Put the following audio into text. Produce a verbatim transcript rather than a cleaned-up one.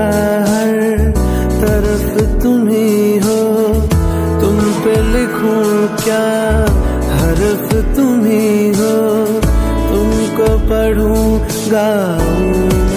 हर तरफ तुम ही हो, तुम पे लिखूं क्या हर्फ तुम ही हो, तुमको पढ़ूं गाऊं